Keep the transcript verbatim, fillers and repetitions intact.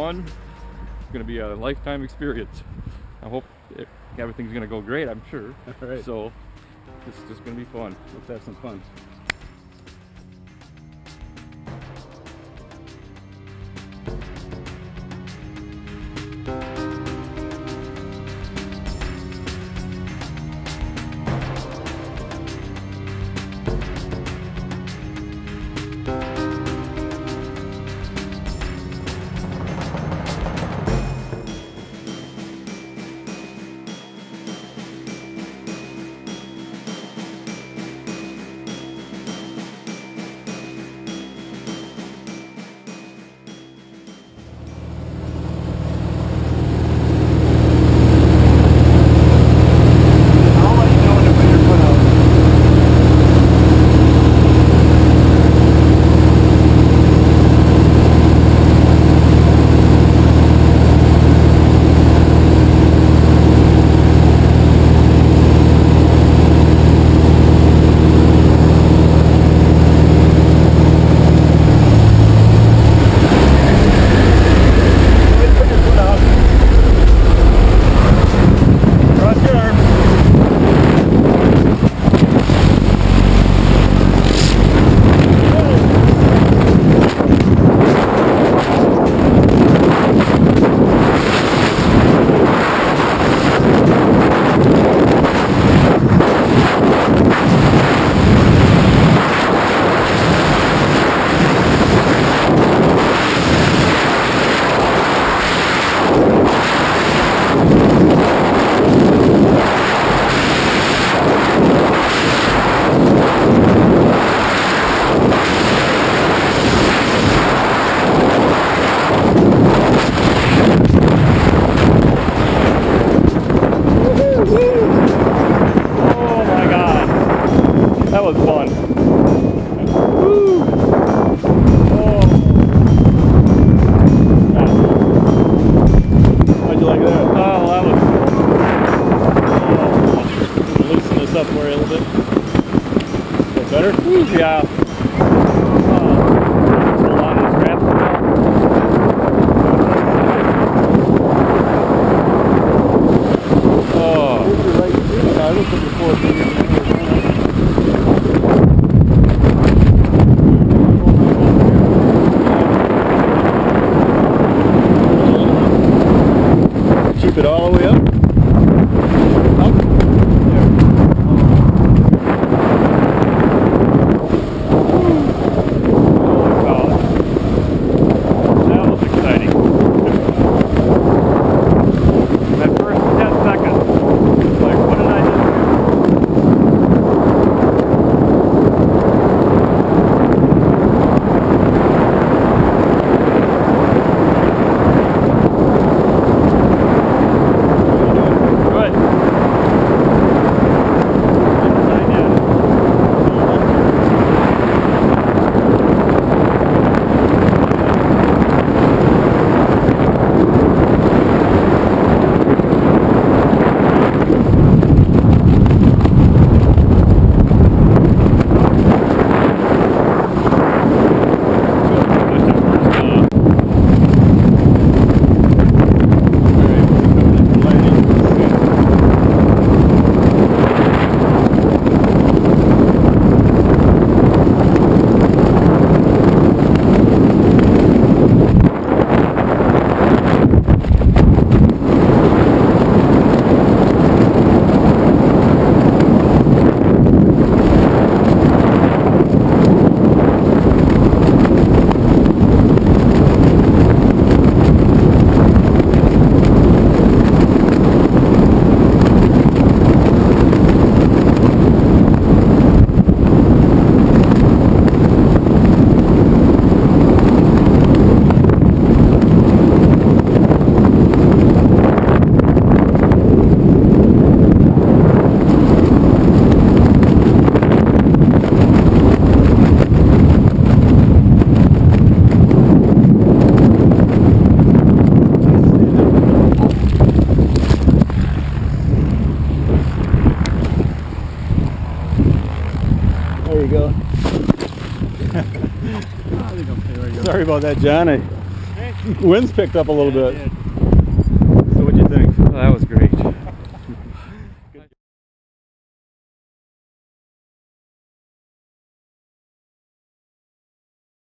fun. It's going to be a lifetime experience. I hope it, everything's going to go great, I'm sure. All right. So it's just going to be fun. Let's have some fun. That was fun. Woo. Oh. How'd you like that? Oh, that was oh. Loosen this up for you a little bit. Is that better? Woo. Yeah. Oh. Hold on to the strap. Oh. I looked at the four fingers. Keep it all the way up. Up. There. Holy cow. That was exciting. That first ten seconds. Like, what did I just Sorry about that, John. I Wind's picked up a little Yeah, bit. So what'd you think? Well, that was